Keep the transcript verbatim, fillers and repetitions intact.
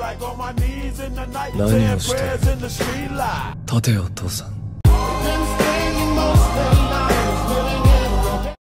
何をして立てよお父さん。